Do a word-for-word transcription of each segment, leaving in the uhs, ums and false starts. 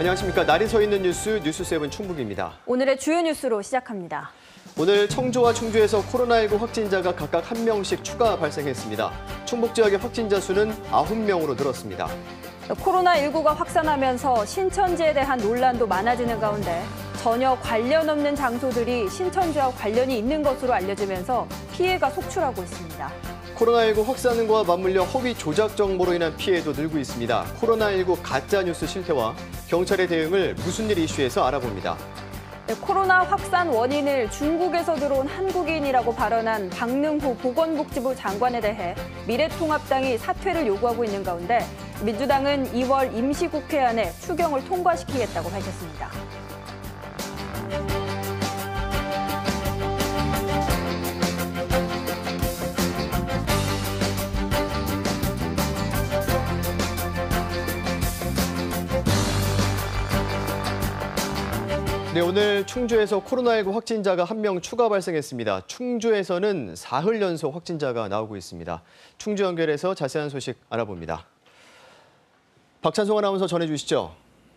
안녕하십니까. 날이 서 있는 뉴스 뉴스세븐 충북입니다. 오늘의 주요 뉴스로 시작합니다. 오늘 청주와 충주에서 코로나십구 확진자가 각각 한 명씩 추가 발생했습니다. 충북 지역의 확진자 수는 아홉 명으로 늘었습니다. 코로나십구가 확산하면서 신천지에 대한 논란도 많아지는 가운데 전혀 관련 없는 장소들이 신천지와 관련이 있는 것으로 알려지면서 피해가 속출하고 있습니다. 코로나십구 확산과 맞물려 허위 조작 정보로 인한 피해도 늘고 있습니다. 코로나십구 가짜뉴스 실태와 경찰의 대응을 무슨 일 이슈에서 알아봅니다. 네, 코로나 확산 원인을 중국에서 들어온 한국인이라고 발언한 박능후 보건복지부 장관에 대해 미래통합당이 사퇴를 요구하고 있는 가운데 민주당은 이월 임시국회안에 추경을 통과시키겠다고 밝혔습니다. 네, 오늘 충주에서 코로나십구 확진자가 한 명 추가 발생했습니다. 충주에서는 사흘 연속 확진자가 나오고 있습니다. 충주 연결해서 자세한 소식 알아봅니다. 박찬송 아나운서 전해주시죠.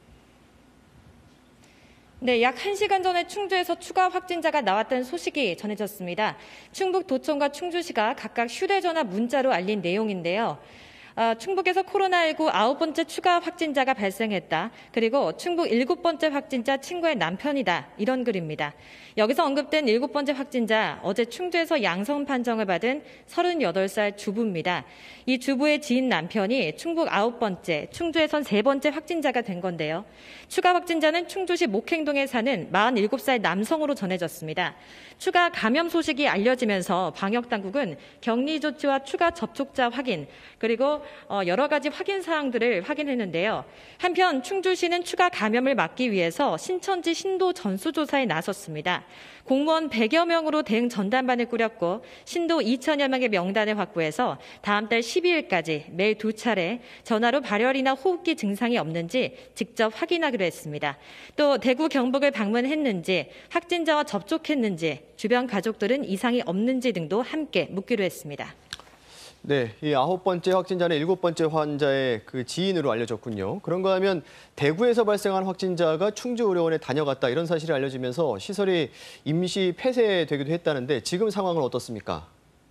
네, 약 한 시간 전에 충주에서 추가 확진자가 나왔다는 소식이 전해졌습니다. 충북 도청과 충주시가 각각 휴대전화 문자로 알린 내용인데요. 어, 충북에서 코로나십구 아홉 번째 추가 확진자가 발생했다. 그리고 충북 일곱 번째 확진자 친구의 남편이다. 이런 글입니다. 여기서 언급된 일곱 번째 확진자, 어제 충주에서 양성 판정을 받은 서른여덟 살 주부입니다. 이 주부의 지인 남편이 충북 아홉 번째, 충주에선 세 번째 확진자가 된 건데요. 추가 확진자는 충주시 목행동에 사는 마흔일곱 살 남성으로 전해졌습니다. 추가 감염 소식이 알려지면서 방역당국은 격리 조치와 추가 접촉자 확인, 그리고 여러 가지 확인 사항들을 확인했는데요. 한편 충주시는 추가 감염을 막기 위해서 신천지 신도 전수조사에 나섰습니다. 공무원 백여 명으로 대응 전담반을 꾸렸고 신도 이천여 명의 명단을 확보해서 다음 달 십이일까지 매일 두 차례 전화로 발열이나 호흡기 증상이 없는지 직접 확인하기로 했습니다. 또 대구 경북을 방문했는지, 확진자와 접촉했는지, 주변 가족들은 이상이 없는지 등도 함께 묻기로 했습니다. 네, 이 아홉 번째 확진자는 일곱 번째 환자의 그 지인으로 알려졌군요. 그런가 하면 대구에서 발생한 확진자가 충주의료원에 다녀갔다 이런 사실이 알려지면서 시설이 임시 폐쇄되기도 했다는데 지금 상황은 어떻습니까?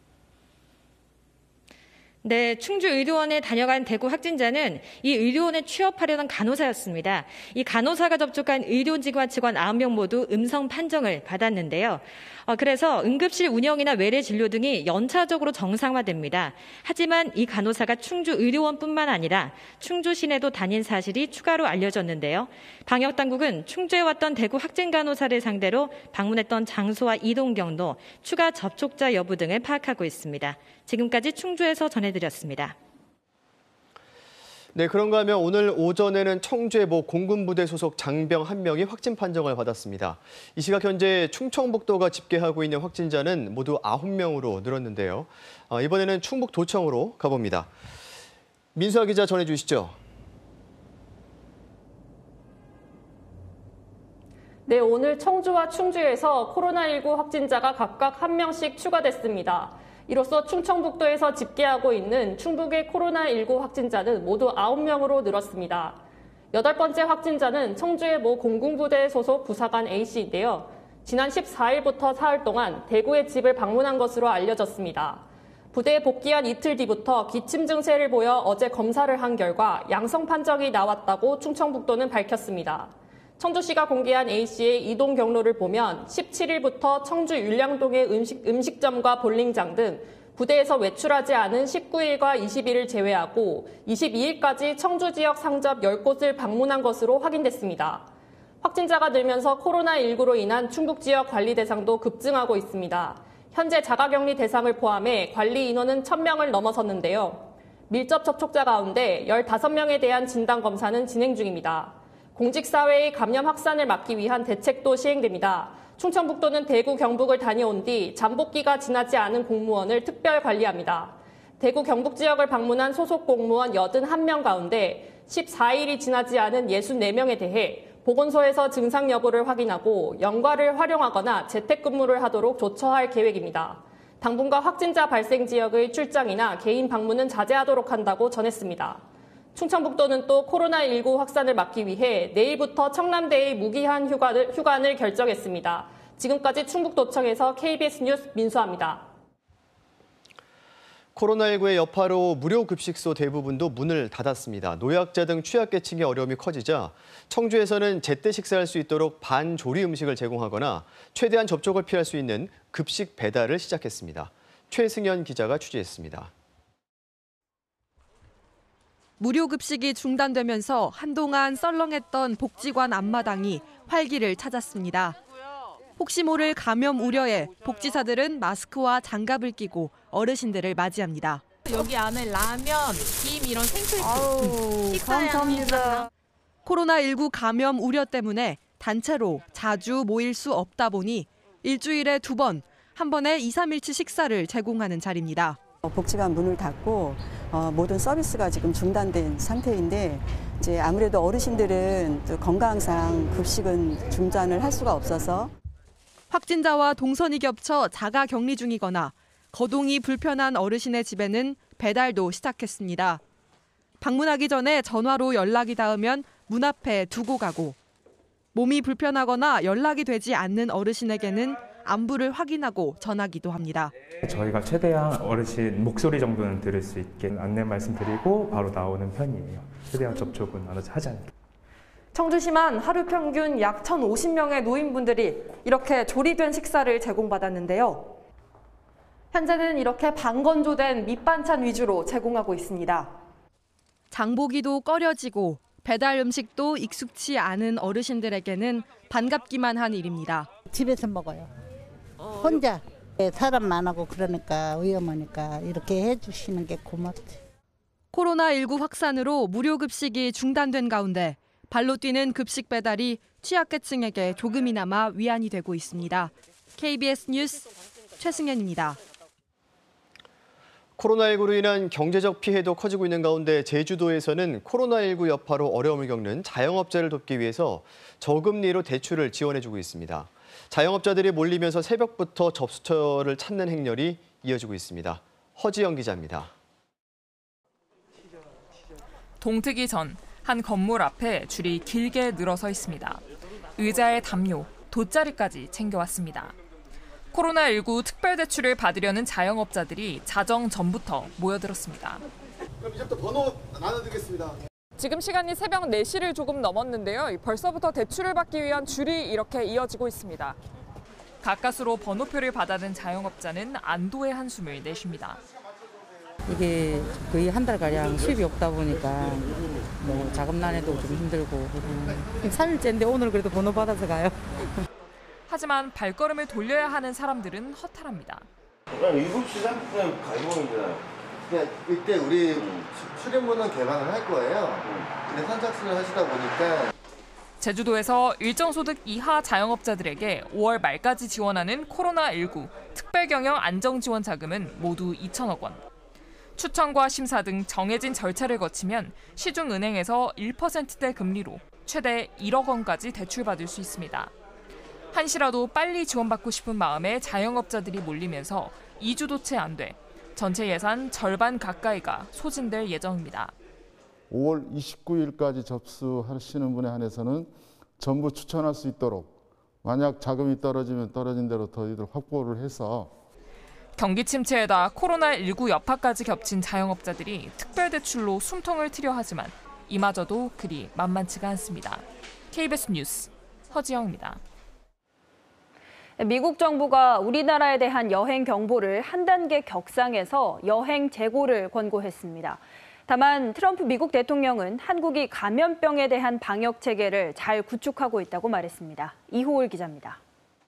네, 충주의료원에 다녀간 대구 확진자는 이 의료원에 취업하려던 간호사였습니다. 이 간호사가 접촉한 의료직원 직원 아홉 명 모두 음성 판정을 받았는데요. 어, 그래서 응급실 운영이나 외래 진료 등이 연차적으로 정상화됩니다. 하지만 이 간호사가 충주의료원뿐만 아니라 충주 시내도 다닌 사실이 추가로 알려졌는데요. 방역당국은 충주에 왔던 대구 확진 간호사를 상대로 방문했던 장소와 이동 경로, 추가 접촉자 여부 등을 파악하고 있습니다. 지금까지 충주에서 전해드렸습니다. 네, 그런가 하면 오늘 오전에는 청주의 모 공군부대 소속 장병 한 명이 확진 판정을 받았습니다. 이 시각 현재 충청북도가 집계하고 있는 확진자는 모두 아홉 명으로 늘었는데요. 아, 이번에는 충북 도청으로 가봅니다. 민수아 기자 전해주시죠. 네, 오늘 청주와 충주에서 코로나십구 확진자가 각각 한 명씩 추가됐습니다. 이로써 충청북도에서 집계하고 있는 충북의 코로나십구 확진자는 모두 아홉 명으로 늘었습니다. 여덟 번째 확진자는 청주의 모 공군부대 소속 부사관 A씨인데요. 지난 십사일부터 사흘 동안 대구의 집을 방문한 것으로 알려졌습니다. 부대에 복귀한 이틀 뒤부터 기침 증세를 보여 어제 검사를 한 결과 양성 판정이 나왔다고 충청북도는 밝혔습니다. 청주시가 공개한 A씨의 이동 경로를 보면 십칠일부터 청주 율량동의 음식, 음식점과 볼링장 등 부대에서 외출하지 않은 십구일과 이십일을 제외하고 이십이일까지 청주 지역 상점 열 곳을 방문한 것으로 확인됐습니다. 확진자가 늘면서 코로나십구로 인한 충북 지역 관리 대상도 급증하고 있습니다. 현재 자가격리 대상을 포함해 관리 인원은 천 명을 넘어섰는데요. 밀접 접촉자 가운데 열다섯 명에 대한 진단검사는 진행 중입니다. 공직사회의 감염 확산을 막기 위한 대책도 시행됩니다. 충청북도는 대구, 경북을 다녀온 뒤 잠복기가 지나지 않은 공무원을 특별 관리합니다. 대구, 경북 지역을 방문한 소속 공무원 팔십일 명 가운데 십사일이 지나지 않은 육십사 명에 대해 보건소에서 증상 여부를 확인하고 연과를 활용하거나 재택근무를 하도록 조처할 계획입니다. 당분간 확진자 발생 지역의 출장이나 개인 방문은 자제하도록 한다고 전했습니다. 충청북도는 또 코로나십구 확산을 막기 위해 내일부터 청남대의 무기한 휴관을, 휴관을 결정했습니다. 지금까지 충북도청에서 케이비에스 뉴스 민수아입니다. 코로나십구의 여파로 무료 급식소 대부분도 문을 닫았습니다. 노약자 등 취약계층의 어려움이 커지자 청주에서는 제때 식사할 수 있도록 반조리 음식을 제공하거나 최대한 접촉을 피할 수 있는 급식 배달을 시작했습니다. 최승현 기자가 취재했습니다. 무료 급식이 중단되면서 한동안 썰렁했던 복지관 앞마당이 활기를 찾았습니다. 혹시 모를 감염 우려에 복지사들은 마스크와 장갑을 끼고 어르신들을 맞이합니다. 여기 안에 라면, 김 이런 생필품 아우, 감사합니다. 코로나십구 감염 우려 때문에 단체로 자주 모일 수 없다 보니 일주일에 두 번, 한 번에 이, 삼일치 식사를 제공하는 자리입니다. 복지관 문을 닫고 어, 모든 서비스가 지금 중단된 상태인데 이제 아무래도 어르신들은 또 건강상 급식은 중단을 할 수가 없어서 확진자와 동선이 겹쳐 자가 격리 중이거나 거동이 불편한 어르신의 집에는 배달도 시작했습니다. 방문하기 전에 전화로 연락이 닿으면 문 앞에 두고 가고 몸이 불편하거나 연락이 되지 않는 어르신에게는 안부를 확인하고 전하기도 합니다. 저희가 최대한 어르신 목소리 정도는 들을 수 있게 안내 말씀드리고 바로 나오는 편이에요. 최대한 접촉은 하지 않게. 청주시만 하루 평균 약 천오십 명의 노인분들이 이렇게 조리된 식사를 제공받았는데요. 현재는 이렇게 반건조된 밑반찬 위주로 제공하고 있습니다. 장보기도 꺼려지고 배달 음식도 익숙치 않은 어르신들에게는 반갑기만 한 일입니다. 집에서 먹어요. 혼자. 사람 많고 그러니까 위험하니까 이렇게 해주시는 게 고맙지. 코로나십구 확산으로 무료 급식이 중단된 가운데 발로 뛰는 급식 배달이 취약계층에게 조금이나마 위안이 되고 있습니다. 케이비에스 뉴스 최승현입니다. 코로나십구로 인한 경제적 피해도 커지고 있는 가운데 제주도에서는 코로나십구 여파로 어려움을 겪는 자영업자를 돕기 위해서 저금리로 대출을 지원해주고 있습니다. 자영업자들이 몰리면서 새벽부터 접수처를 찾는 행렬이 이어지고 있습니다. 허지영 기자입니다. 동트기 전 한 건물 앞에 줄이 길게 늘어서 있습니다. 의자에 담요, 돗자리까지 챙겨왔습니다. 코로나십구 특별대출을 받으려는 자영업자들이 자정 전부터 모여들었습니다. 그럼 이제부터 번호 나눠드리겠습니다. 지금 시간이 새벽 네 시를 조금 넘었는데요. 벌써부터 대출을 받기 위한 줄이 이렇게 이어지고 있습니다. 가까스로 번호표를 받아든 자영업자는 안도의 한숨을 내쉽니다. 이게 거의 한 달가량 수입이 없다 보니까 뭐 자금난에도 좀 힘들고 음, 삼 일째인데 오늘 그래도 번호 받아서 가요. 하지만 발걸음을 돌려야 하는 사람들은 허탈합니다. 그냥 일곱 시 삼십 분에 가져오면 그냥 이때 우리 출입문은 개방을 할 거예요. 근데 선착순을 하시다 보니까 제주도에서 일정 소득 이하 자영업자들에게 오월 말까지 지원하는 코로나십구 특별경영 안정지원 자금은 모두 이천억 원. 추천과 심사 등 정해진 절차를 거치면 시중은행에서 일 퍼센트대 금리로 최대 일억 원까지 대출받을 수 있습니다. 한시라도 빨리 지원받고 싶은 마음에 자영업자들이 몰리면서 이 주도 채 안 돼 전체 예산 절반 가까이가 소진될 예정입니다. 오월 이십구일까지 접수하시는 분에 한해서는 전부 추천할 수 있도록 만약 자금이 떨어지면 떨어진 대로 더이들 확보를 해서 경기 침체에다 코로나십구 여파까지 겹친 자영업자들이 특별대출로 숨통을 트려 하지만 이마저도 그리 만만치가 않습니다. 케이비에스 뉴스 허지영입니다. 미국 정부가 우리나라에 대한 여행 경보를 한 단계 격상해서 여행 재고를 권고했습니다. 다만 트럼프 미국 대통령은 한국이 감염병에 대한 방역 체계를 잘 구축하고 있다고 말했습니다. 이호울 기자입니다.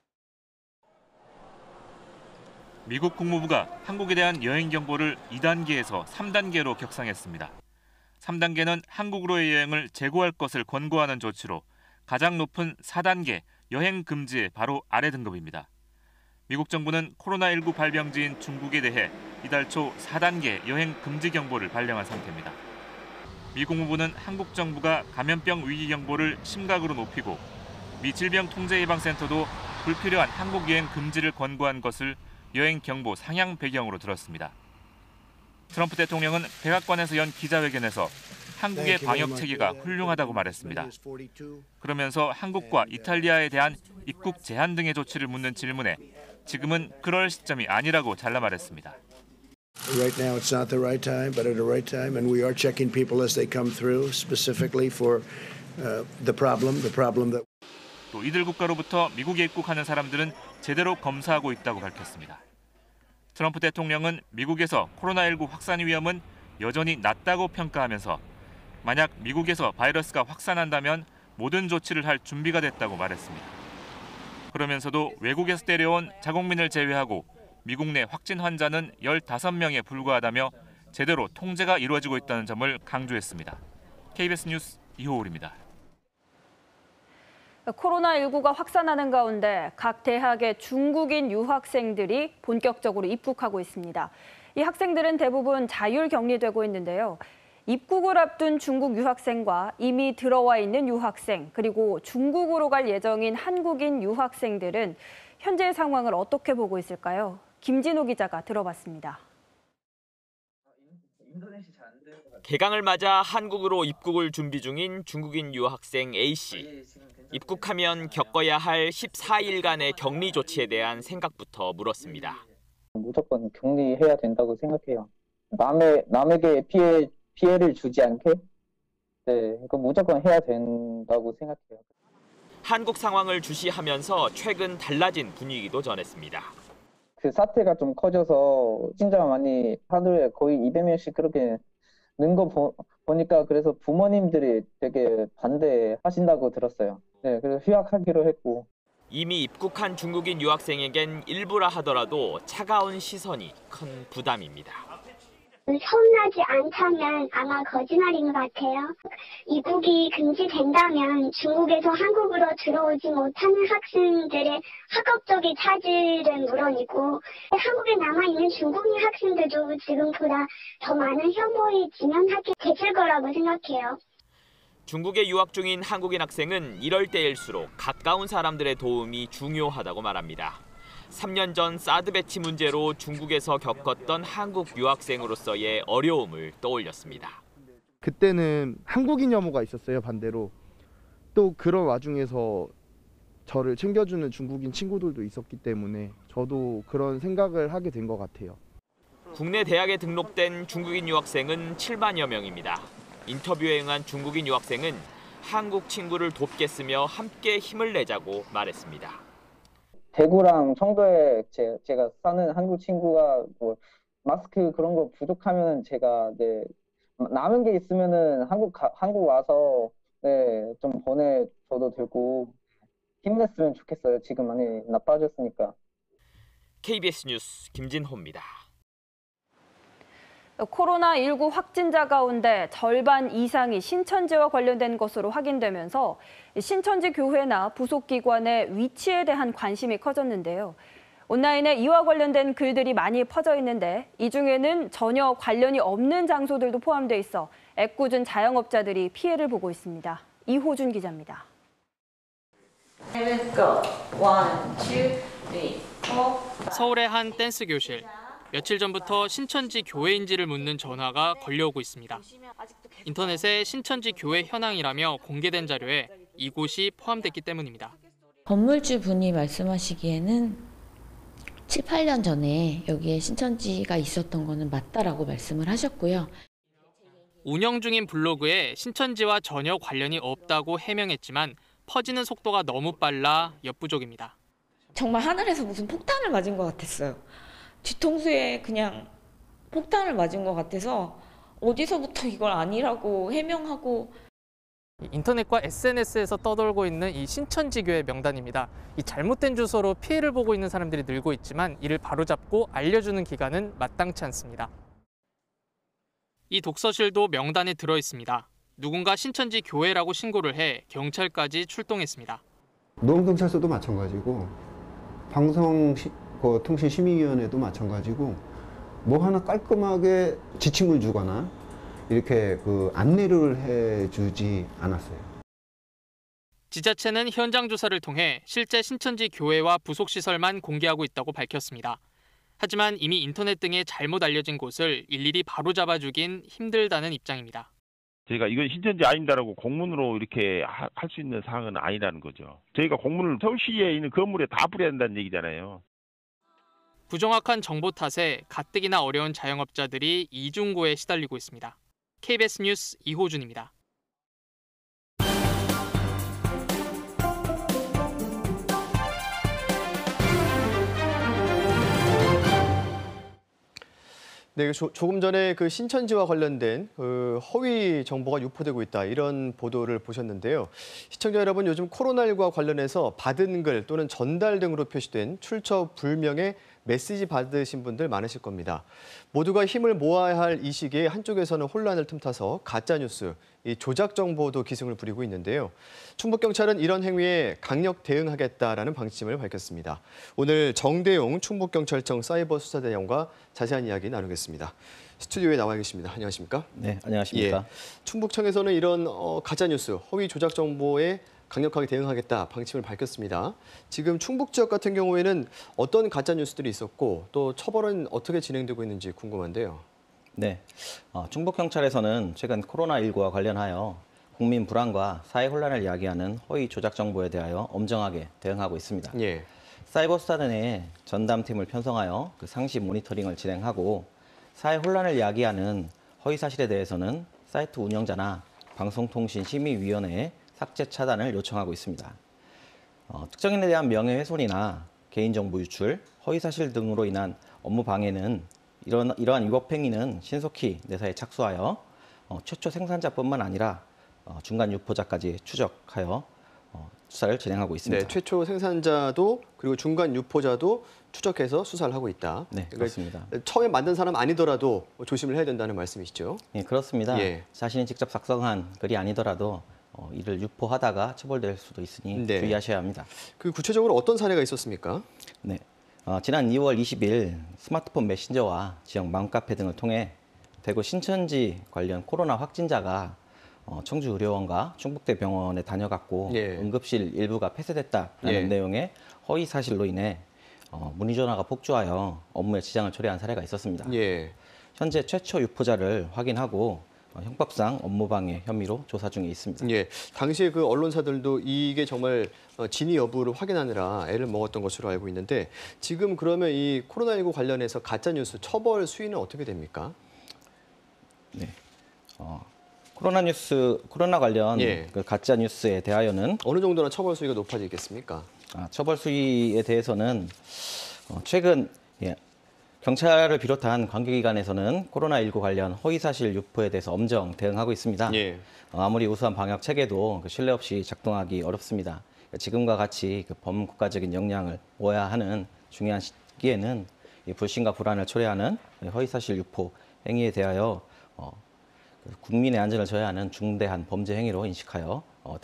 미국 국무부가 한국에 대한 여행 경보를 이 단계에서 삼 단계로 격상했습니다. 삼 단계는 한국으로의 여행을 재고할 것을 권고하는 조치로 가장 높은 사 단계 여행 금지의 바로 아래 등급입니다. 미국 정부는 코로나십구 발병지인 중국에 대해 이달 초 사 단계 여행 금지 경보를 발령한 상태입니다. 미 국무부는 한국 정부가 감염병 위기 경보를 심각으로 높이고 미 질병통제예방센터도 불필요한 한국 여행 금지를 권고한 것을 여행 경보 상향 배경으로 들었습니다. 트럼프 대통령은 백악관에서 연 기자회견에서 한국의 방역 체계가 훌륭하다고 말했습니다. 그러면서 한국과 이탈리아에 대한 입국 제한 등의 조치를 묻는 질문에 지금은 그럴 시점이 아니라고 잘라 말했습니다. Right now it's not the right time, but at the right time, and we are checking people as they come through, specifically for uh, the problem, the problem that. 또 이들 국가로부터 미국에 입국하는 사람들은 제대로 검사하고 있다고 밝혔습니다. 트럼프 대통령은 미국에서 코로나십구 확산 위험은 여전히 낮다고 평가하면서 만약 미국에서 바이러스가 확산한다면 모든 조치를 할 준비가 됐다고 말했습니다. 그러면서도 외국에서 데려온 자국민을 제외하고 미국 내 확진 환자는 열다섯 명에 불과하다며 제대로 통제가 이루어지고 있다는 점을 강조했습니다. 케이비에스 뉴스 이호울입니다. 코로나십구가 확산하는 가운데 각 대학의 중국인 유학생들이 본격적으로 입국하고 있습니다. 이 학생들은 대부분 자율 격리되고 있는데요. 입국을 앞둔 중국 유학생과 이미 들어와 있는 유학생, 그리고 중국으로 갈 예정인 한국인 유학생들은 현재 상황을 어떻게 보고 있을까요? 김진호 기자가 들어봤습니다. 개강을 맞아 한국으로 입국을 준비 중인 중국인 유학생 A씨. 입국하면 겪어야 할 십사 일간의 격리 조치에 대한 생각부터 물었습니다. 무조건 격리해야 된다고 생각해요. 남의, 남에게 피해, 피해를 주지 않게? 네, 이거 무조건 해야 된다고 생각해요. 한국 상황을 주시하면서 최근 달라진 분위기도 전했습니다. 그 사태가 좀 커져서 진짜 많이 하루에 거의 이백 명씩 그렇게 는 거 보니까 그래서 부모님들이 되게 반대하신다고 들었어요. 네, 그래서 휴학하기로 했고. 이미 입국한 중국인 유학생에겐 일부라 하더라도 차가운 시선이 큰 부담입니다. 서운하지 않다면 아마 거짓말인 것 같아요. 입국이 금지된다면 중국에서 한국으로 들어오지 못하는 학생들의 학업적인 차질은 물론이고 한국에 남아있는 중국인 학생들도 지금보다 더 많은 혐오에 직면하게 되실 거라고 생각해요. 중국에 유학 중인 한국인 학생은 이럴 때일수록 가까운 사람들의 도움이 중요하다고 말합니다. 삼 년 전 사드 배치 문제로 중국에서 겪었던 한국 유학생으로서의 어려움을 떠올렸습니다. 그때는 한국인 혐오가 있었어요, 반대로. 또 그런 와중에서 저를 챙겨주는 중국인 친구들도 있었기 때문에 저도 그런 생각을 하게 된 것 같아요. 국내 대학에 등록된 중국인 유학생은 칠만여 명입니다. 인터뷰에 응한 중국인 유학생은 한국 친구를 돕겠으며 함께 힘을 내자고 말했습니다. 대구랑 청도에 제, 제가 사는 한국 친구가 뭐 마스크 그런 거 부족하면 제가 네, 남은 게 있으면은 한국 가, 한국 와서 네, 좀 보내줘도 되고 힘냈으면 좋겠어요. 지금 많이 나빠졌으니까. 케이비에스 뉴스 김진호입니다. 코로나십구 확진자 가운데 절반 이상이 신천지와 관련된 것으로 확인되면서 신천지 교회나 부속기관의 위치에 대한 관심이 커졌는데요. 온라인에 이와 관련된 글들이 많이 퍼져 있는데 이 중에는 전혀 관련이 없는 장소들도 포함돼 있어 애꿎은 자영업자들이 피해를 보고 있습니다. 이호준 기자입니다. 서울의 한 댄스 교실. 며칠 전부터 신천지 교회인지를 묻는 전화가 걸려오고 있습니다. 인터넷에 신천지 교회 현황이라며 공개된 자료에 이곳이 포함됐기 때문입니다. 건물주 분이 말씀하시기에는 칠, 팔 년 전에 여기에 신천지가 있었던 거는 맞다라고 말씀을 하셨고요. 운영 중인 블로그에 신천지와 전혀 관련이 없다고 해명했지만 퍼지는 속도가 너무 빨라 역부족입니다. 정말 하늘에서 무슨 폭탄을 맞은 것 같았어요. 뒤통수에 그냥 폭탄을 맞은 것 같아서 어디서부터 이걸 아니라고 해명하고. 인터넷과 에스엔에스에서 떠돌고 있는 이 신천지교회 명단입니다. 이 잘못된 주소로 피해를 보고 있는 사람들이 늘고 있지만 이를 바로잡고 알려주는 기간은 마땅치 않습니다. 이 독서실도 명단에 들어 있습니다. 누군가 신천지 교회라고 신고를 해 경찰까지 출동했습니다. 노원경찰서도 마찬가지고 방송 시, 그 통신심의위원회도 마찬가지고 뭐 하나 깔끔하게 지침을 주거나 이렇게 그 안내를 해주지 않았어요. 지자체는 현장 조사를 통해 실제 신천지 교회와 부속 시설만 공개하고 있다고 밝혔습니다. 하지만 이미 인터넷 등에 잘못 알려진 곳을 일일이 바로잡아주긴 힘들다는 입장입니다. 저희가 이건 신천지 아닙니다라고 공문으로 이렇게 할 수 있는 사항은 아니라는 거죠. 저희가 공문을 서울시에 있는 건물에 다 뿌려야 된다는 얘기잖아요. 부정확한 정보 탓에 가뜩이나 어려운 자영업자들이 이중고에 시달리고 있습니다. 케이비에스 뉴스 이호준입니다. 네, 조, 조금 전에 그 신천지와 관련된 그 허위 정보가 유포되고 있다 이런 보도를 보셨는데요. 시청자 여러분, 요즘 코로나십구와 관련해서 받은 글 또는 전달 등으로 표시된 출처 불명의 메시지 받으신 분들 많으실 겁니다. 모두가 힘을 모아야 할 이 시기에 한쪽에서는 혼란을 틈타서 가짜뉴스, 이 조작 정보도 기승을 부리고 있는데요. 충북경찰은 이런 행위에 강력 대응하겠다라는 방침을 밝혔습니다. 오늘 정대용 충북경찰청 사이버수사대장과 자세한 이야기 나누겠습니다. 스튜디오에 나와 계십니다. 안녕하십니까? 네, 안녕하십니까? 예, 충북청에서는 이런 어, 가짜뉴스, 허위 조작 정보에 강력하게 대응하겠다 방침을 밝혔습니다. 지금 충북 지역 같은 경우에는 어떤 가짜 뉴스들이 있었고 또 처벌은 어떻게 진행되고 있는지 궁금한데요. 네, 어, 충북경찰에서는 최근 코로나십구와 관련하여 국민 불안과 사회 혼란을 야기하는 허위 조작 정보에 대하여 엄정하게 대응하고 있습니다. 예. 사이버 수사대 내에 전담팀을 편성하여 그 상시 모니터링을 진행하고 사회 혼란을 야기하는 허위 사실에 대해서는 사이트 운영자나 방송통신심의위원회에 삭제 차단을 요청하고 있습니다. 어, 특정인에 대한 명예훼손이나 개인정보 유출, 허위사실 등으로 인한 업무 방해는 이런, 이러한 위법 행위는 신속히 내사에 착수하여 어, 최초 생산자뿐만 아니라 어, 중간 유포자까지 추적하여 어, 수사를 진행하고 있습니다. 네, 최초 생산자도 그리고 중간 유포자도 추적해서 수사를 하고 있다. 네, 그렇습니다. 그러니까 처음에 만든 사람 아니더라도 조심을 해야 된다는 말씀이시죠? 네, 그렇습니다. 예. 자신이 직접 작성한 글이 아니더라도 어, 이를 유포하다가 처벌될 수도 있으니 네. 주의하셔야 합니다. 그 구체적으로 어떤 사례가 있었습니까? 네, 어, 지난 이월 이십일 스마트폰 메신저와 지역 맘카페 등을 통해 대구 신천지 관련 코로나 확진자가 어, 청주의료원과 충북대병원에 다녀갔고 예. 응급실 일부가 폐쇄됐다라는 예. 내용의 허위 사실로 인해 어, 문의 전화가 폭주하여 업무에 지장을 초래한 사례가 있었습니다. 예. 현재 최초 유포자를 확인하고 어, 형법상 업무방해 혐의로 조사 중에 있습니다. 예, 당시에 그 언론사들도 이게 정말 진위 여부를 확인하느라 애를 먹었던 것으로 알고 있는데 지금 그러면 이 코로나십구 관련해서 가짜뉴스 처벌 수위는 어떻게 됩니까? 네, 어, 코로나 뉴스, 코로나 관련 예. 그 가짜 뉴스에 대하여는 어느 정도나 처벌 수위가 높아지겠습니까? 아, 처벌 수위에 대해서는 어, 최근 예, 경찰을 비롯한 관계기관에서는 코로나십구 관련 허위사실 유포에 대해서 엄정 대응하고 있습니다. 예. 어, 아무리 우수한 방역 체계도 그 신뢰 없이 작동하기 어렵습니다. 지금과 같이 그 범국가적인 역량을 모아야 하는 중요한 시기에는 이 불신과 불안을 초래하는 허위사실 유포 행위에 대하여 어, 그 국민의 안전을 저해하는 중대한 범죄 행위로 인식하여 어,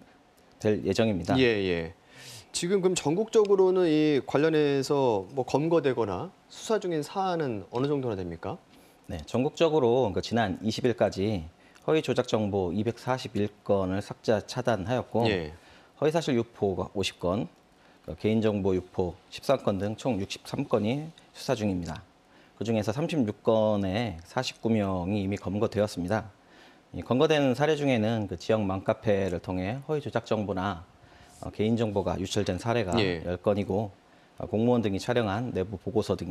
대응될 예정입니다. 예, 예. 지금 그럼 전국적으로는 이 관련해서 뭐 검거되거나 수사 중인 사안은 어느 정도나 됩니까? 네, 전국적으로 그 지난 이십 일까지 허위 조작 정보 이백사십일 건을 삭제 차단하였고 예. 허위 사실 유포가 오십 건, 그 개인정보 유포 십삼 건 등 총 육십삼 건이 수사 중입니다. 그중에서 삼십육 건에 사십구 명이 이미 검거되었습니다. 이 검거된 사례 중에는 그 지역 맘카페를 통해 허위 조작 정보나 어, 개인정보가 유출된 사례가 예. 열 건이고 어, 공무원 등이 촬영한 내부 보고서 등의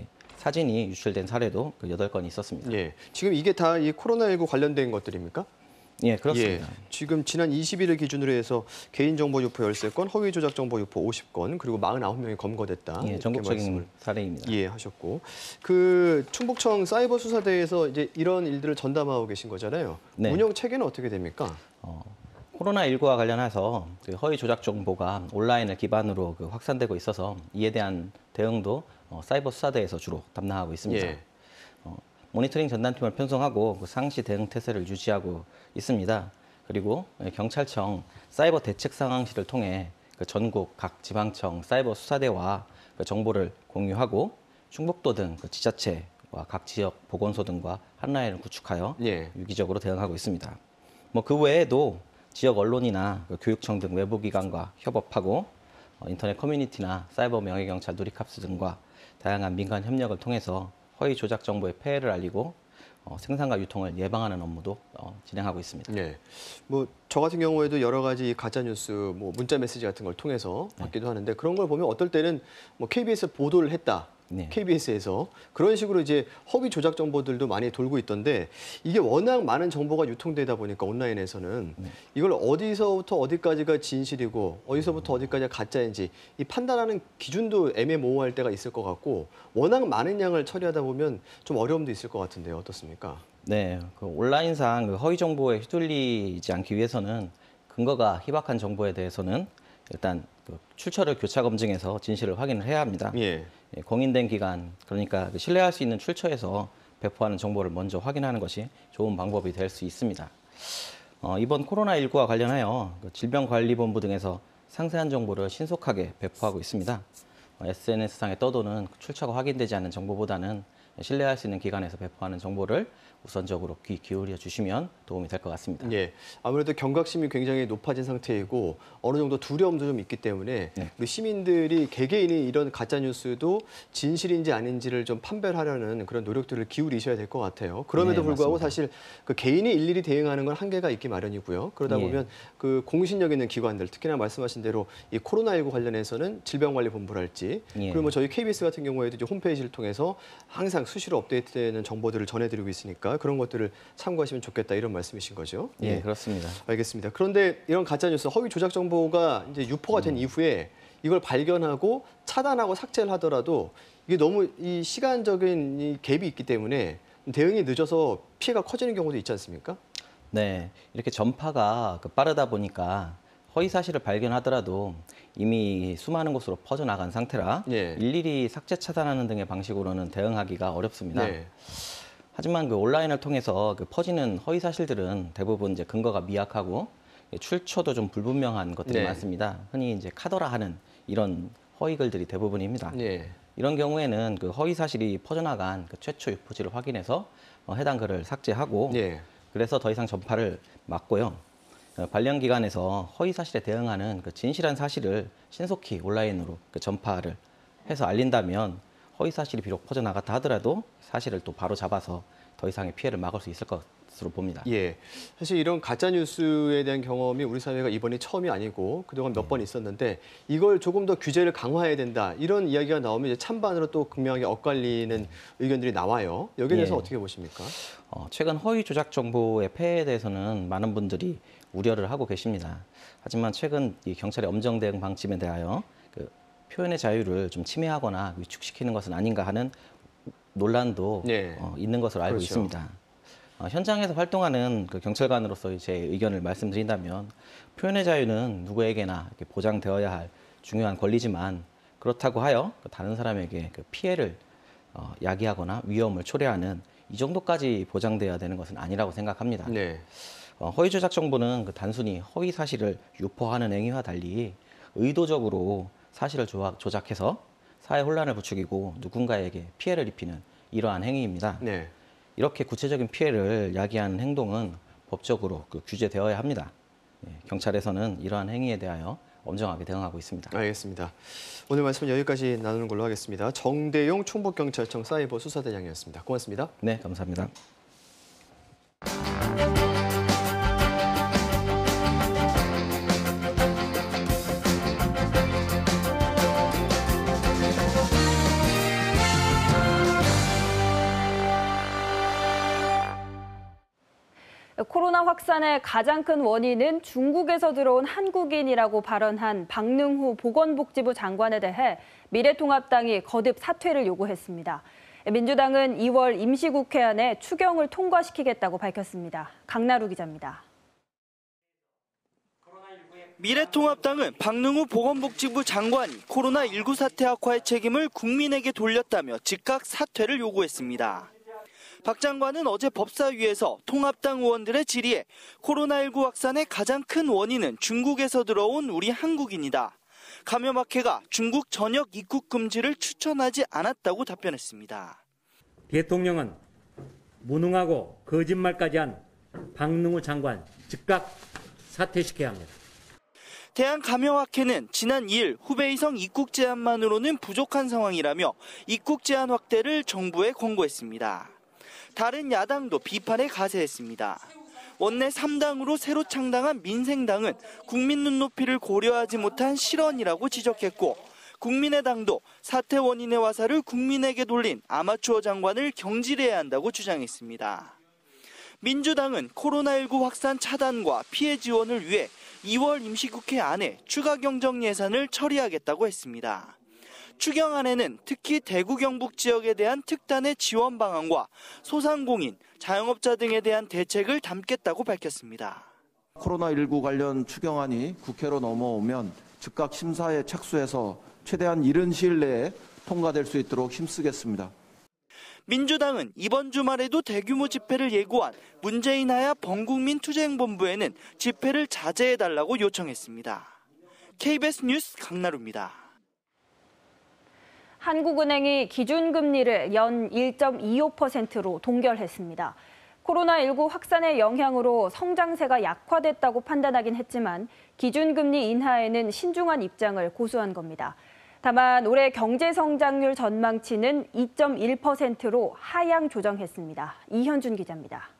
사진이 유출된 사례도 그 여덟 건이 있었습니다. 예. 지금 이게 다 이 코로나십구 관련된 것들입니까? 예, 그렇습니다. 예. 지금 지난 이십 일을 기준으로 해서 개인정보 유포 열세 건, 허위 조작 정보 유포 오십 건, 그리고 사십구 명이 검거됐다. 예, 전국적인 사례입니다. 예, 하셨고. 그 충북청 사이버 수사대에서 이제 이런 일들을 전담하고 계신 거잖아요. 네. 운영 체계는 어떻게 됩니까? 어, 코로나십구와 관련해서 그 허위 조작 정보가 온라인을 기반으로 그 확산되고 있어서 이에 대한 대응도 어, 사이버 수사대에서 주로 담당하고 있습니다. 예. 어, 모니터링 전담팀을 편성하고 그 상시 대응 태세를 유지하고 있습니다. 그리고 경찰청 사이버 대책 상황실을 통해 그 전국 각 지방청 사이버 수사대와 그 정보를 공유하고 충북도 등 그 지자체와 각 지역 보건소 등과 한라인을 구축하여 예. 유기적으로 대응하고 있습니다. 뭐 그 외에도 지역 언론이나 그 교육청 등 외부기관과 협업하고 어, 인터넷 커뮤니티나 사이버 명예경찰 누리캅스 등과 다양한 민간 협력을 통해서 허위 조작 정보의 폐해를 알리고 어, 생산과 유통을 예방하는 업무도 어, 진행하고 있습니다. 네. 뭐 저 같은 경우에도 여러 가지 가짜 뉴스, 뭐 문자 메시지 같은 걸 통해서 받기도 하는데 그런 걸 보면 어떨 때는 뭐 케이비에스 보도를 했다. 네. 케이비에스에서 그런 식으로 이제 허위 조작 정보들도 많이 돌고 있던데 이게 워낙 많은 정보가 유통되다 보니까 온라인에서는 네. 이걸 어디서부터 어디까지가 진실이고 어디서부터 어디까지가 가짜인지 이 판단하는 기준도 애매모호할 때가 있을 것 같고 워낙 많은 양을 처리하다 보면 좀 어려움도 있을 것 같은데요. 어떻습니까? 네, 그 온라인상 그 허위 정보에 휘둘리지 않기 위해서는 근거가 희박한 정보에 대해서는 일단 그 출처를 교차 검증해서 진실을 확인을 해야 합니다. 예. 예, 공인된 기관, 그러니까 그 신뢰할 수 있는 출처에서 배포하는 정보를 먼저 확인하는 것이 좋은 방법이 될 수 있습니다. 어, 이번 코로나십구와 관련하여 그 질병관리본부 등에서 상세한 정보를 신속하게 배포하고 있습니다. 어, 에스엔에스상에 떠도는 출처가 확인되지 않은 정보보다는 신뢰할 수 있는 기관에서 배포하는 정보를 우선적으로 귀 기울여 주시면 도움이 될 것 같습니다. 예, 아무래도 경각심이 굉장히 높아진 상태이고 어느 정도 두려움도 좀 있기 때문에 네. 우리 시민들이 개개인이 이런 가짜 뉴스도 진실인지 아닌지를 좀 판별하려는 그런 노력들을 기울이셔야 될 것 같아요. 그럼에도 네, 불구하고 맞습니다. 사실 그 개인이 일일이 대응하는 건 한계가 있기 마련이고요. 그러다 예. 보면 그 공신력 있는 기관들, 특히나 말씀하신 대로 이 코로나십구 관련해서는 질병관리본부랄지 예. 그리고 뭐 저희 케이비에스 같은 경우에도 이제 홈페이지를 통해서 항상 수시로 업데이트되는 정보들을 전해드리고 있으니까 그런 것들을 참고하시면 좋겠다 이런 말씀이신 거죠? 예, 그렇습니다. 알겠습니다. 그런데 이런 가짜뉴스, 허위 조작 정보가 이제 유포가 된 이후에 이걸 발견하고 차단하고 삭제를 하더라도 이게 너무 이 시간적인 이 갭이 있기 때문에 대응이 늦어서 피해가 커지는 경우도 있지 않습니까? 네, 이렇게 전파가 그 빠르다 보니까 허위 사실을 발견하더라도 이미 수많은 곳으로 퍼져나간 상태라 예. 일일이 삭제 차단하는 등의 방식으로는 대응하기가 어렵습니다. 네. 하지만 그 온라인을 통해서 그 퍼지는 허위 사실들은 대부분 이제 근거가 미약하고 출처도 좀 불분명한 것들이 네. 많습니다. 흔히 이제 카더라 하는 이런 허위 글들이 대부분입니다. 네. 이런 경우에는 그 허위 사실이 퍼져나간 그 최초 유포지를 확인해서 어, 해당 글을 삭제하고 네. 그래서 더 이상 전파를 막고요. 어, 관련 기관에서 허위 사실에 대응하는 그 진실한 사실을 신속히 온라인으로 그 전파를 해서 알린다면 허위 사실이 비록 퍼져나갔다 하더라도 사실을 또 바로 잡아서 더 이상의 피해를 막을 수 있을 것으로 봅니다. 예, 사실 이런 가짜 뉴스에 대한 경험이 우리 사회가 이번이 처음이 아니고 그동안 몇 번 있었는데 이걸 조금 더 규제를 강화해야 된다 이런 이야기가 나오면 이제 찬반으로 또 극명하게 엇갈리는 의견들이 나와요. 여기에 대해서 예. 어떻게 보십니까? 어, 최근 허위 조작 정보의 폐해에 대해서는 많은 분들이 우려를 하고 계십니다. 하지만 최근 이 경찰의 엄정 대응 방침에 대하여 그 표현의 자유를 좀 침해하거나 위축시키는 것은 아닌가 하는 논란도 네. 어, 있는 것으로 알고 그렇죠. 있습니다. 어, 현장에서 활동하는 그 경찰관으로서 제 의견을 말씀드린다면 표현의 자유는 누구에게나 이렇게 보장되어야 할 중요한 권리지만 그렇다고 하여 다른 사람에게 그 피해를 어, 야기하거나 위험을 초래하는 이 정도까지 보장돼야 되는 것은 아니라고 생각합니다. 네. 어, 허위 조작 정보는 그 단순히 허위 사실을 유포하는 행위와 달리 의도적으로 사실을 조작, 조작해서 사회 혼란을 부추기고 누군가에게 피해를 입히는 이러한 행위입니다. 네. 이렇게 구체적인 피해를 야기하는 행동은 법적으로 그 규제되어야 합니다. 예, 경찰에서는 이러한 행위에 대하여 엄정하게 대응하고 있습니다. 알겠습니다. 오늘 말씀은 여기까지 나누는 걸로 하겠습니다. 정대용 충북경찰청 사이버 수사대장이었습니다. 고맙습니다. 네, 감사합니다. 코로나 확산의 가장 큰 원인은 중국에서 들어온 한국인이라고 발언한 박능후 보건복지부 장관에 대해 미래통합당이 거듭 사퇴를 요구했습니다. 민주당은 이월 임시국회 안에 추경을 통과시키겠다고 밝혔습니다. 강나루 기자입니다. 미래통합당은 박능후 보건복지부 장관이 코로나십구 사태 악화의 책임을 국민에게 돌렸다며 즉각 사퇴를 요구했습니다. 박 장관은 어제 법사위에서 통합당 의원들의 질의에 코로나십구 확산의 가장 큰 원인은 중국에서 들어온 우리 한국인이다. 감염학회가 중국 전역 입국 금지를 추천하지 않았다고 답변했습니다. 대통령은 무능하고 거짓말까지 한 박능후 장관 즉각 사퇴시켜야 합니다. 대한감염학회는 지난 이 일 후베이성 입국 제한만으로는 부족한 상황이라며 입국 제한 확대를 정부에 권고했습니다. 다른 야당도 비판에 가세했습니다. 원내 삼 당으로 새로 창당한 민생당은 국민 눈높이를 고려하지 못한 실언이라고 지적했고, 국민의당도 사태 원인의 화살을 국민에게 돌린 아마추어 장관을 경질해야 한다고 주장했습니다. 민주당은 코로나십구 확산 차단과 피해 지원을 위해 이월 임시국회 안에 추가 경정 예산을 처리하겠다고 했습니다. 추경안에는 특히 대구 경북 지역에 대한 특단의 지원 방안과 소상공인, 자영업자 등에 대한 대책을 담겠다고 밝혔습니다. 코로나십구 관련 추경안이 국회로 넘어오면 즉각 심사에 착수해서 최대한 이른 시일 내에 통과될 수 있도록 힘쓰겠습니다. 민주당은 이번 주말에도 대규모 집회를 예고한 문재인 하야 범국민 투쟁본부에는 집회를 자제해달라고 요청했습니다. 케이비에스 뉴스 강나루입니다. 한국은행이 기준금리를 연 일 점 이오 퍼센트로 동결했습니다. 코로나십구 확산의 영향으로 성장세가 약화됐다고 판단하긴 했지만 기준금리 인하에는 신중한 입장을 고수한 겁니다. 다만 올해 경제성장률 전망치는 이 점 일 퍼센트로 하향 조정했습니다. 이현준 기자입니다.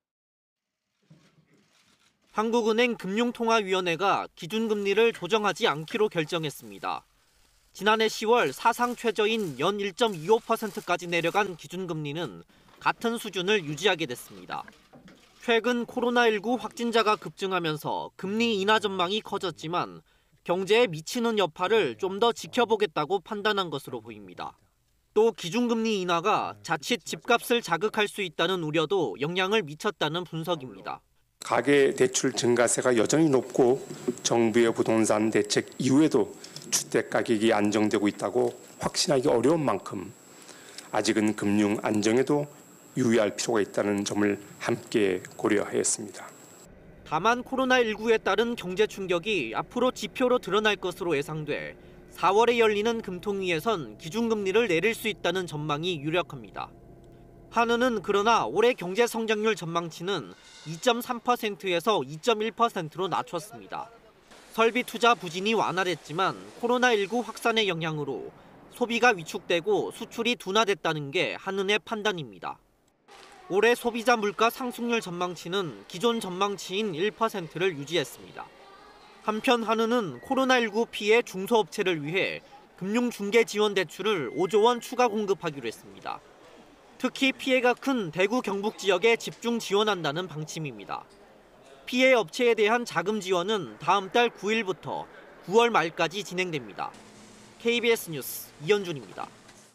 한국은행 금융통화위원회가 기준금리를 조정하지 않기로 결정했습니다. 지난해 시월 사상 최저인 연 일 점 이오 퍼센트까지 내려간 기준금리는 같은 수준을 유지하게 됐습니다. 최근 코로나십구 확진자가 급증하면서 금리 인하 전망이 커졌지만 경제에 미치는 여파를 좀 더 지켜보겠다고 판단한 것으로 보입니다. 또 기준금리 인하가 자칫 집값을 자극할 수 있다는 우려도 영향을 미쳤다는 분석입니다. 가계대출 증가세가 여전히 높고 정부의 부동산 대책 이후에도 주택 가격이 안정되고 있다고 확신하기 어려운 만큼 아직은 금융 안정에도 유의할 필요가 있다는 점을 함께 고려하였습니다. 다만 코로나십구에 따른 경제 충격이 앞으로 지표로 드러날 것으로 예상돼 사월에 열리는 금통위에선 기준금리를 내릴 수 있다는 전망이 유력합니다. 한은은 그러나 올해 경제 성장률 전망치는 이 점 삼 퍼센트에서 이 점 일 퍼센트로 낮췄습니다. 설비 투자 부진이 완화됐지만 코로나십구 확산의 영향으로 소비가 위축되고 수출이 둔화됐다는 게 한은의 판단입니다. 올해 소비자 물가 상승률 전망치는 기존 전망치인 일 퍼센트를 유지했습니다. 한편 한은은 코로나십구 피해 중소업체를 위해 금융중개지원대출을 오조 원 추가 공급하기로 했습니다. 특히 피해가 큰 대구 경북 지역에 집중 지원한다는 방침입니다. 피해 업체에 대한 자금 지원은 다음 달 구 일부터 구월 말까지 진행됩니다. 케이비에스 뉴스 이현준입니다.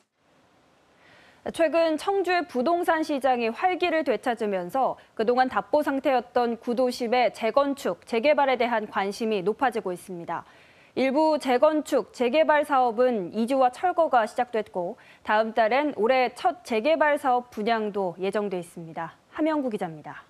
최근 청주의 부동산 시장이 활기를 되찾으면서 그동안 답보 상태였던 구도심의 재건축, 재개발에 대한 관심이 높아지고 있습니다. 일부 재건축, 재개발 사업은 이주와 철거가 시작됐고 다음 달엔 올해 첫 재개발 사업 분양도 예정돼 있습니다. 함영구 기자입니다.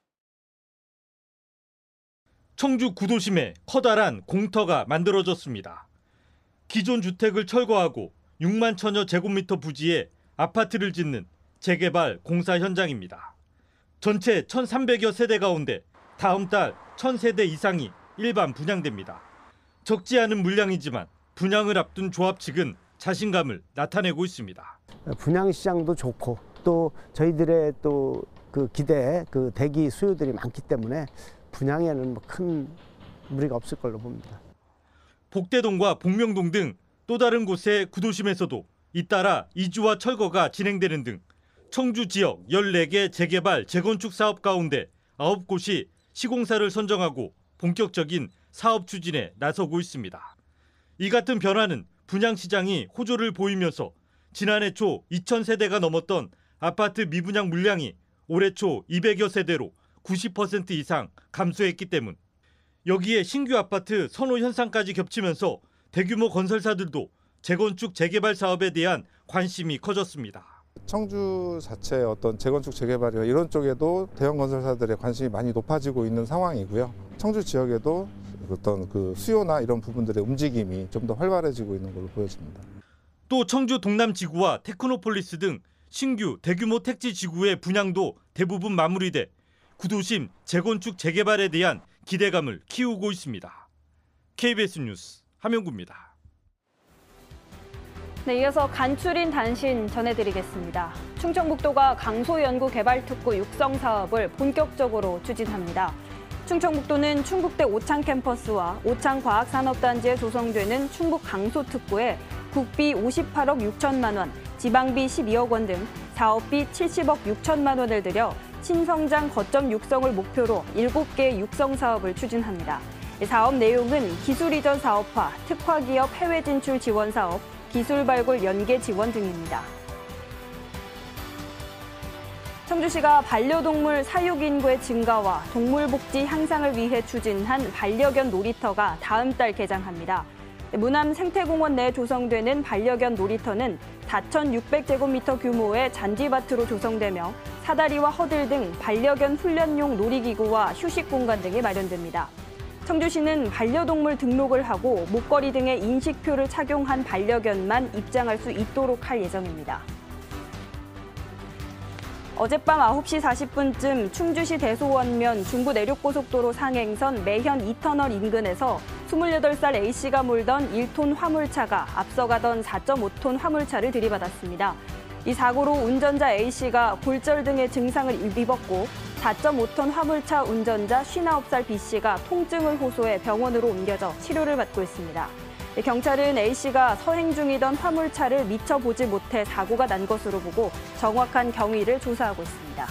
청주 구도심에 커다란 공터가 만들어졌습니다. 기존 주택을 철거하고 육만 천여 제곱미터 부지에 아파트를 짓는 재개발 공사 현장입니다. 전체 천삼백여 세대 가운데 다음 달 천 세대 이상이 일반 분양됩니다. 적지 않은 물량이지만 분양을 앞둔 조합 측은 자신감을 나타내고 있습니다. 분양 시장도 좋고 또 저희들의 또 그 기대, 그 대기 수요들이 많기 때문에 분양에는 뭐 큰 무리가 없을 걸로 봅니다. 복대동과 복명동 등 또 다른 곳의 구도심에서도 잇따라 이주와 철거가 진행되는 등 청주 지역 열네 개 재개발, 재건축 사업 가운데 아홉 곳이 시공사를 선정하고 본격적인 사업 추진에 나서고 있습니다. 이 같은 변화는 분양시장이 호조를 보이면서 지난해 초 이천 세대가 넘었던 아파트 미분양 물량이 올해 초 이백여 세대로 구십 퍼센트 이상 감소했기 때문. 여기에 신규 아파트 선호 현상까지 겹치면서 대규모 건설사들도 재건축 재개발 사업에 대한 관심이 커졌습니다. 청주 자체의 어떤 재건축 재개발이나 이런 쪽에도 대형 건설사들의 관심이 많이 높아지고 있는 상황이고요. 청주 지역에도 어떤 그 수요나 이런 부분들의 움직임이 좀 더 활발해지고 있는 걸로 보여집니다. 또 청주 동남지구와 테크노폴리스 등 신규 대규모 택지 지구의 분양도 대부분 마무리돼 구도심 재건축 재개발에 대한 기대감을 키우고 있습니다. 케이비에스 뉴스 함영구입니다. 네, 이어서 간추린 단신 전해드리겠습니다. 충청북도가 강소연구개발특구 육성 사업을 본격적으로 추진합니다. 충청북도는 충북대 오창 캠퍼스와 오창 과학산업단지에 조성되는 충북 강소특구에 국비 오십팔억 육천만 원, 지방비 십이억 원 등 사업비 칠십억 육천만 원을 들여 신성장 거점 육성을 목표로 일곱 개의 육성 사업을 추진합니다. 사업 내용은 기술 이전 사업화, 특화기업 해외 진출 지원 사업, 기술 발굴 연계 지원 등입니다. 청주시가 반려동물 사육 인구의 증가와 동물 복지 향상을 위해 추진한 반려견 놀이터가 다음 달 개장합니다. 무남 생태공원 내에 조성되는 반려견 놀이터는 사천육백 제곱미터 규모의 잔디밭으로 조성되며 사다리와 허들 등 반려견 훈련용 놀이기구와 휴식 공간 등이 마련됩니다. 청주시는 반려동물 등록을 하고 목걸이 등의 인식표를 착용한 반려견만 입장할 수 있도록 할 예정입니다. 어젯밤 아홉 시 사십 분쯤 충주시 대소원면 중부내륙고속도로 상행선 매현 이 터널 인근에서 스물여덟 살 A씨가 몰던 일 톤 화물차가 앞서가던 사 점 오 톤 화물차를 들이받았습니다. 이 사고로 운전자 A씨가 골절 등의 증상을 입었고 사 점 오 톤 화물차 운전자 쉰아홉 살 B씨가 통증을 호소해 병원으로 옮겨져 치료를 받고 있습니다. 경찰은 A씨가 서행 중이던 화물차를 미처 보지 못해 사고가 난 것으로 보고 정확한 경위를 조사하고 있습니다.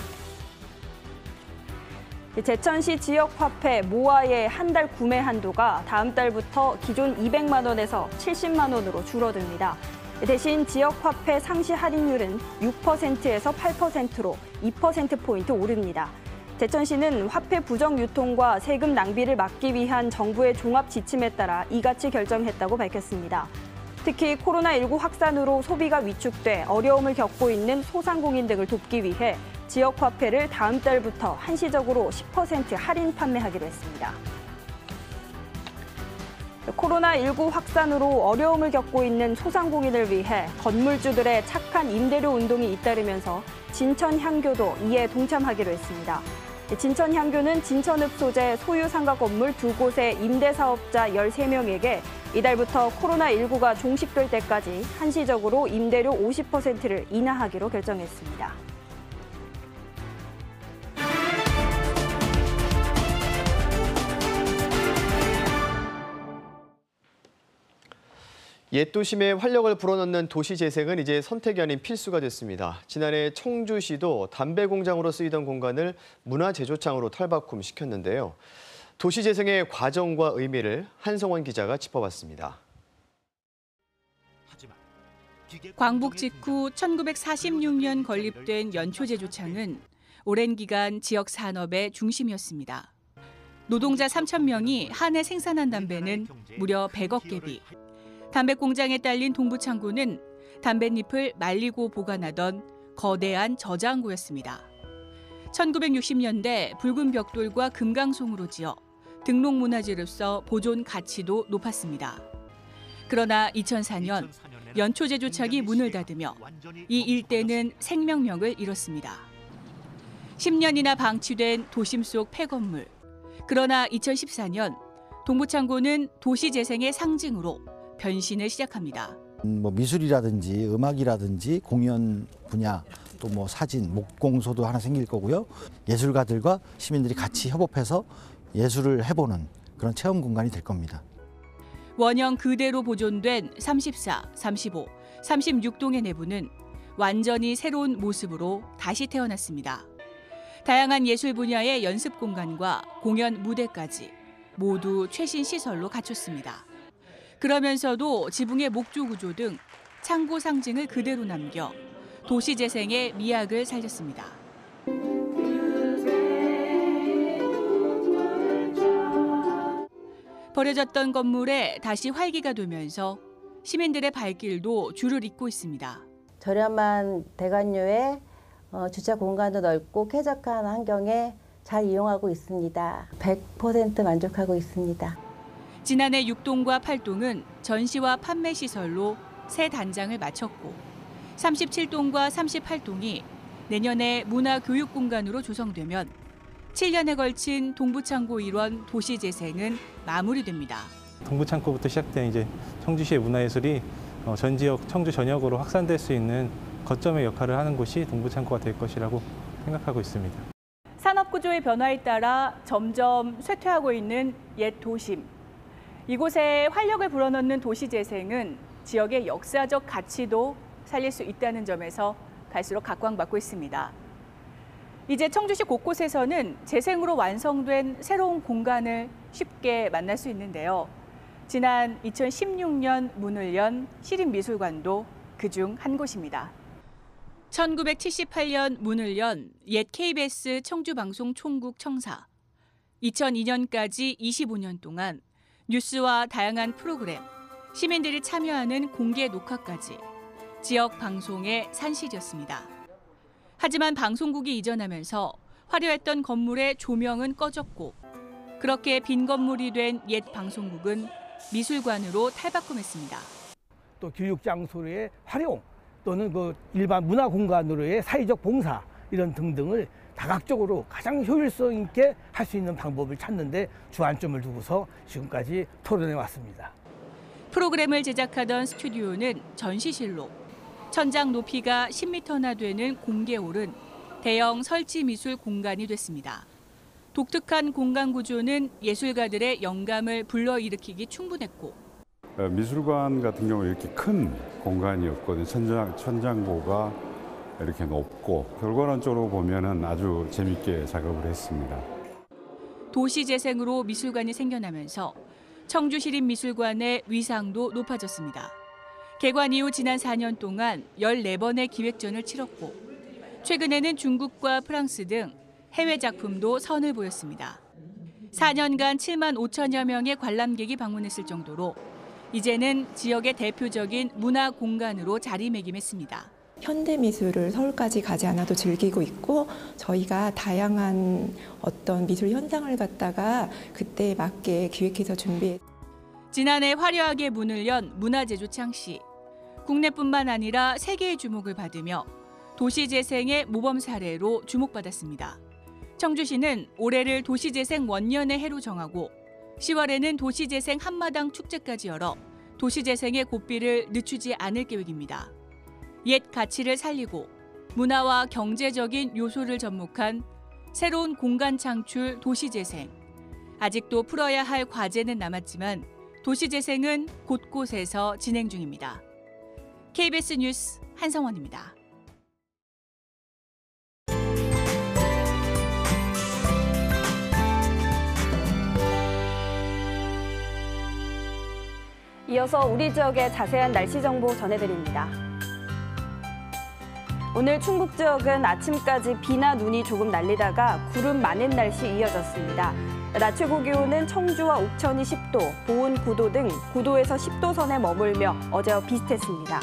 제천시 지역화폐 모아의 한 달 구매 한도가 다음 달부터 기존 이백만 원에서 칠십만 원으로 줄어듭니다. 대신 지역화폐 상시 할인율은 육 퍼센트에서 팔 퍼센트로 이 퍼센트포인트 오릅니다. 제천시는 화폐 부정 유통과 세금 낭비를 막기 위한 정부의 종합 지침에 따라 이같이 결정했다고 밝혔습니다. 특히 코로나십구 확산으로 소비가 위축돼 어려움을 겪고 있는 소상공인 등을 돕기 위해 지역 화폐를 다음 달부터 한시적으로 십 퍼센트 할인 판매하기로 했습니다. 코로나십구 확산으로 어려움을 겪고 있는 소상공인을 위해 건물주들의 착한 임대료 운동이 잇따르면서 진천향교도 이에 동참하기로 했습니다. 진천향교는 진천읍 소재 소유 상가 건물 두 곳의 임대사업자 열세 명에게 이달부터 코로나십구가 종식될 때까지 한시적으로 임대료 오십 퍼센트를 인하하기로 결정했습니다. 옛 도심에 활력을 불어넣는 도시 재생은 이제 선택이 아닌 필수가 됐습니다. 지난해 청주시도 담배 공장으로 쓰이던 공간을 문화제조창으로 탈바꿈시켰는데요. 도시 재생의 과정과 의미를 한성원 기자가 짚어봤습니다. 광복 직후 천구백사십육 년 건립된 연초제조창은 오랜 기간 지역 산업의 중심이었습니다. 노동자 삼천 명이 한 해 생산한 담배는 무려 백억 개비. 담배 공장에 딸린 동부창고는 담뱃잎을 말리고 보관하던 거대한 저장고였습니다. 천구백육십 년대 붉은 벽돌과 금강송으로 지어 등록문화재로서 보존 가치도 높았습니다. 그러나 이천사 년 연초제조창이 문을 닫으며 이 일대는 생명력을 잃었습니다. 십 년이나 방치된 도심 속 폐건물. 그러나 이천십사 년 동부창고는 도시재생의 상징으로 변신을 시작합니다. 뭐 미술이라든지 음악이라든지 공연 분야 또 뭐 사진, 목공소도 하나 생길 거고요. 예술가들과 시민들이 같이 협업해서 예술을 해보는 그런 체험 공간이 될 겁니다. 원형 그대로 보존된 삼십사, 삼십오, 삼십육 동의 내부는 완전히 새로운 모습으로 다시 태어났습니다. 다양한 예술 분야의 연습 공간과 공연 무대까지 모두 최신 시설로 갖췄습니다. 그러면서도 지붕의 목조 구조 등 창고 상징을 그대로 남겨 도시 재생의 미학을 살렸습니다. 버려졌던 건물에 다시 활기가 되면서 시민들의 발길도 줄을 잇고 있습니다. 저렴한 대관료에 어, 주차 공간도 넓고 쾌적한 환경에 잘 이용하고 있습니다. 백 퍼센트 만족하고 있습니다. 지난해 육 동과 팔 동은 전시와 판매 시설로 새 단장을 마쳤고 삼십칠 동과 삼십팔 동이 내년에 문화교육 공간으로 조성되면 칠 년에 걸친 동부창고 일원 도시재생은 마무리됩니다. 동부창고부터 시작된 이제 청주시의 문화예술이 전 지역 청주 전역으로 확산될 수 있는 거점의 역할을 하는 곳이 동부창고가 될 것이라고 생각하고 있습니다. 산업 구조의 변화에 따라 점점 쇠퇴하고 있는 옛 도심. 이곳에 활력을 불어넣는 도시 재생은 지역의 역사적 가치도 살릴 수 있다는 점에서 갈수록 각광받고 있습니다. 이제 청주시 곳곳에서는 재생으로 완성된 새로운 공간을 쉽게 만날 수 있는데요. 지난 이천십육 년 문을 연 시립미술관도 그중 한 곳입니다. 천구백칠십팔 년 문을 연 옛 케이비에스 청주방송 총국 청사. 이천이 년까지 이십오 년 동안 뉴스와 다양한 프로그램, 시민들이 참여하는 공개 녹화까지 지역 방송의 산실이었습니다. 하지만 방송국이 이전하면서 화려했던 건물의 조명은 꺼졌고 그렇게 빈 건물이 된 옛 방송국은 미술관으로 탈바꿈했습니다. 또 교육 장소의 활용 또는 그 일반 문화 공간으로의 사회적 봉사 이런 등등을 다각적으로 가장 효율성 있게 할 수 있는 방법을 찾는데 주안점을 두고서 지금까지 토론해 왔습니다. 프로그램을 제작하던 스튜디오는 전시실로, 천장 높이가 십 미터나 되는 공개홀은 대형 설치 미술 공간이 됐습니다. 독특한 공간 구조는 예술가들의 영감을 불러일으키기 충분했고 미술관 같은 경우 이렇게 큰 공간이었거든요. 천장, 천장고가 이렇게 높고 결과론적으로 보면은 아주 재밌게 작업을 했습니다. 도시재생으로 미술관이 생겨나면서 청주시립미술관의 위상도 높아졌습니다. 개관 이후 지난 사 년 동안 열네 번의 기획전을 치렀고 최근에는 중국과 프랑스 등 해외 작품도 선을 보였습니다. 사 년간 칠만 오천여 명의 관람객이 방문했을 정도로 이제는 지역의 대표적인 문화 공간으로 자리매김했습니다. 현대미술을 서울까지 가지 않아도 즐기고 있고 저희가 다양한 어떤 미술 현장을 갖다가 그때에 맞게 기획해서 준비해. 지난해 화려하게 문을 연 문화제조 창시. 국내뿐만 아니라 세계의 주목을 받으며 도시재생의 모범 사례로 주목받았습니다. 청주시는 올해를 도시재생 원년의 해로 정하고 시월에는 도시재생 한마당 축제까지 열어 도시재생의 고삐를 늦추지 않을 계획입니다. 옛 가치를 살리고 문화와 경제적인 요소를 접목한 새로운 공간 창출 도시재생. 아직도 풀어야 할 과제는 남았지만 도시재생은 곳곳에서 진행 중입니다. 케이비에스 뉴스 한성원입니다. 이어서 우리 지역의 자세한 날씨 정보 전해드립니다. 오늘 충북 지역은 아침까지 비나 눈이 조금 날리다가 구름 많은 날씨 이어졌습니다. 낮 최고 기온은 청주와 옥천이 십 도, 보은 구 도 등 구 도에서 십 도 선에 머물며 어제와 비슷했습니다.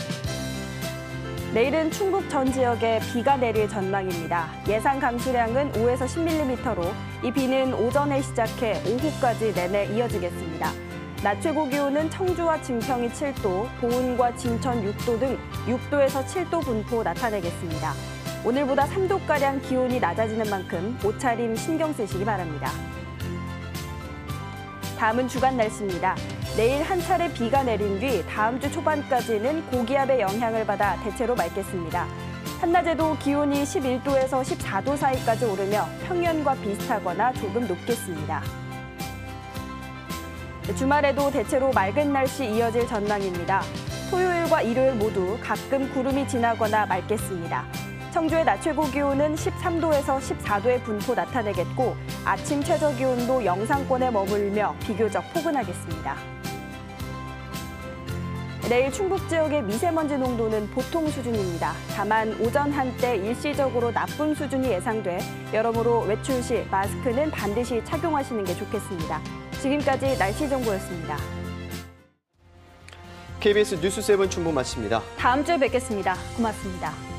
내일은 충북 전 지역에 비가 내릴 전망입니다. 예상 강수량은 오에서 십 밀리미터로 이 비는 오전에 시작해 오후까지 내내 이어지겠습니다. 낮 최고 기온은 청주와 증평이 칠 도, 보은과 진천 육 도 등 육 도에서 칠 도 분포 나타내겠습니다. 오늘보다 삼 도가량 기온이 낮아지는 만큼 옷차림 신경 쓰시기 바랍니다. 다음은 주간 날씨입니다. 내일 한 차례 비가 내린 뒤 다음 주 초반까지는 고기압의 영향을 받아 대체로 맑겠습니다. 한낮에도 기온이 십일 도에서 십사 도 사이까지 오르며 평년과 비슷하거나 조금 높겠습니다. 주말에도 대체로 맑은 날씨 이어질 전망입니다. 토요일과 일요일 모두 가끔 구름이 지나거나 맑겠습니다. 청주의 낮 최고 기온은 십삼 도에서 십사 도의 분포 나타내겠고 아침 최저 기온도 영상권에 머물며 비교적 포근하겠습니다. 내일 충북 지역의 미세먼지 농도는 보통 수준입니다. 다만 오전 한때 일시적으로 나쁨 수준이 예상돼 여러모로 외출 시 마스크는 반드시 착용하시는 게 좋겠습니다. 지금까지 날씨 정보였습니다. 케이비에스 뉴스 세븐 충북 마칩니다. 다음 주에 뵙겠습니다. 고맙습니다.